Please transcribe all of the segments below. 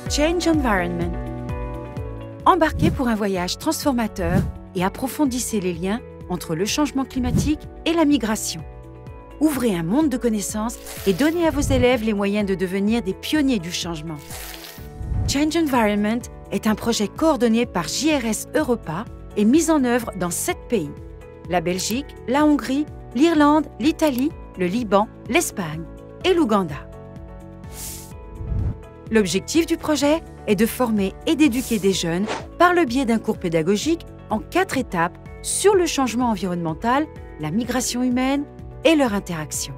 Change Environment. Embarquez pour un voyage transformateur et approfondissez les liens entre le changement climatique et la migration. Ouvrez un monde de connaissances et donnez à vos élèves les moyens de devenir des pionniers du changement. Change Environment est un projet coordonné par JRS Europa et mis en œuvre dans 7 pays. La Belgique, la Hongrie, l'Irlande, l'Italie, le Liban, l'Espagne et l'Ouganda. L'objectif du projet est de former et d'éduquer des jeunes par le biais d'un cours pédagogique en 4 étapes sur le changement environnemental, la migration humaine et leur interaction.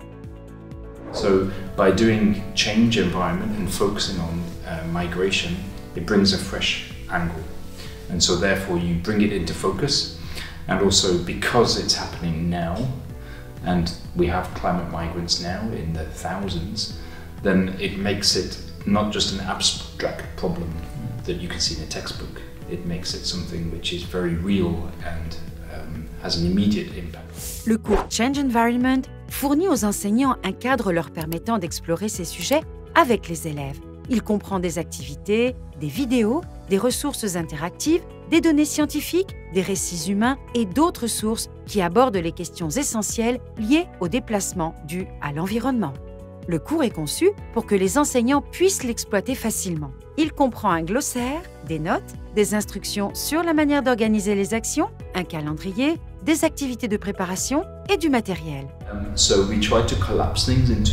So, by doing change environment and focusing on migration, it brings a fresh angle. And so therefore you bring it into focus, and also because it's happening now, and we have climate migrants now in the thousands, then it makes it not just an abstract problem that you can see in a textbook. It makes it something which is very real and has an immediate impact. Le cours Change Environment fournit aux enseignants un cadre leur permettant d'explorer ces sujets avec les élèves. Il comprend des activités, des vidéos, des ressources interactives, des données scientifiques, des récits humains et d'autres sources qui abordent les questions essentielles liées au déplacement dû à l'environnement. Le cours est conçu pour que les enseignants puissent l'exploiter facilement. Il comprend un glossaire, des notes, des instructions sur la manière d'organiser les actions, un calendrier, des activités de préparation et du matériel. So we try to collapse things into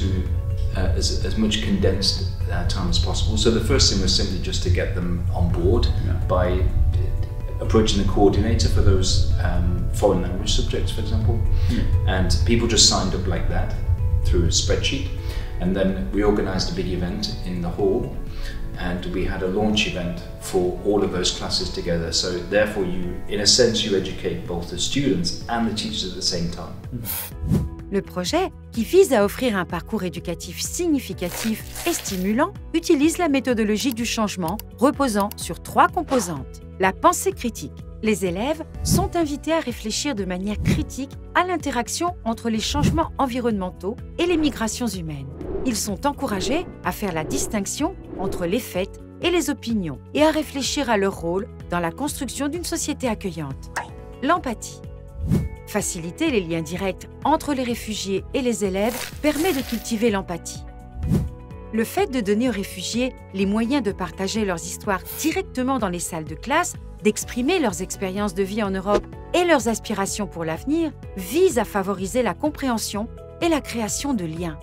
as much condensed time as possible. So the first thing was simply just to get them on board by approaching the coordinator for those foreign language subjects, for example. And people just signed up like that through a spreadsheet. And then we organised a big event in the hall, and we had a launch event for all of those classes together. So therefore you, in a sense, you educate both the students and the teachers at the same time. Le projet, qui vise à offrir un parcours éducatif significatif et stimulant, utilise la méthodologie du changement reposant sur 3 composantes. La pensée critique. Les élèves sont invités à réfléchir de manière critique à l'interaction entre les changements environnementaux et les migrations humaines. Ils sont encouragés à faire la distinction entre les faits et les opinions et à réfléchir à leur rôle dans la construction d'une société accueillante. L'empathie. Faciliter les liens directs entre les réfugiés et les élèves permet de cultiver l'empathie. Le fait de donner aux réfugiés les moyens de partager leurs histoires directement dans les salles de classe, d'exprimer leurs expériences de vie en Europe et leurs aspirations pour l'avenir, vise à favoriser la compréhension et la création de liens.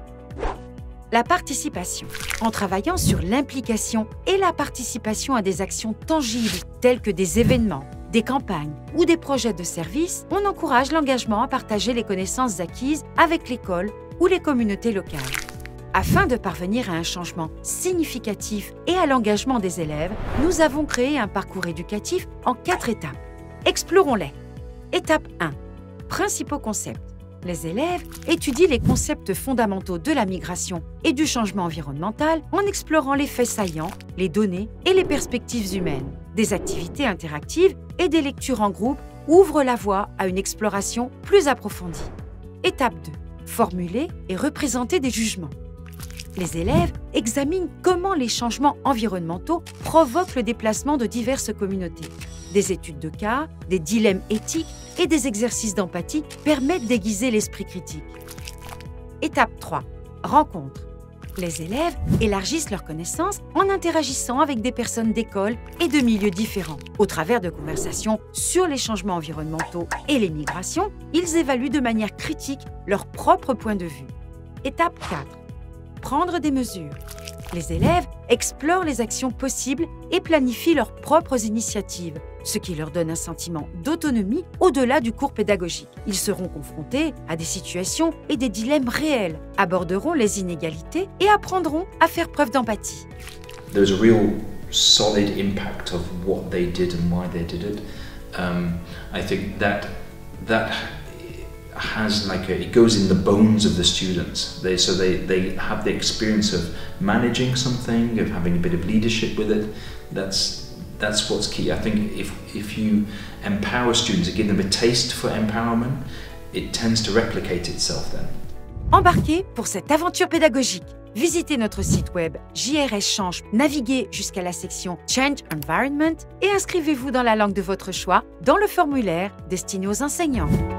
La participation. En travaillant sur l'implication et la participation à des actions tangibles telles que des événements, des campagnes ou des projets de service, on encourage l'engagement à partager les connaissances acquises avec l'école ou les communautés locales. Afin de parvenir à un changement significatif et à l'engagement des élèves, nous avons créé un parcours éducatif en 4 étapes. Explorons-les. Étape 1. Principaux concepts. Les élèves étudient les concepts fondamentaux de la migration et du changement environnemental en explorant les faits saillants, les données et les perspectives humaines. Des activités interactives et des lectures en groupe ouvrent la voie à une exploration plus approfondie. Étape 2. Formuler et représenter des jugements. Les élèves examinent comment les changements environnementaux provoquent le déplacement de diverses communautés. Des études de cas, des dilemmes éthiques et des exercices d'empathie permettent d'aiguiser l'esprit critique. Étape 3. Rencontre. Les élèves élargissent leurs connaissances en interagissant avec des personnes d'école et de milieux différents. Au travers de conversations sur les changements environnementaux et les migrations, ils évaluent de manière critique leur propre point de vue. Étape 4. Prendre des mesures. Les élèves explorent les actions possibles et planifient leurs propres initiatives, ce qui leur donne un sentiment d'autonomie au-delà du cours pédagogique. Ils seront confrontés à des situations et des dilemmes réels, aborderont les inégalités et apprendront à faire preuve d'empathie. There's a real solid impact of what they did and why they did it. I think that has it goes in the bones of the students. They have the experience of managing something, of having a bit of leadership with it. That's what's key. I think if you empower students and give them a taste for empowerment, it tends to replicate itself then. Embarquez pour cette aventure pédagogique. Visitez notre site web JRS Change, naviguez jusqu'à la section Change Environment et inscrivez-vous dans la langue de votre choix dans le formulaire destiné aux enseignants.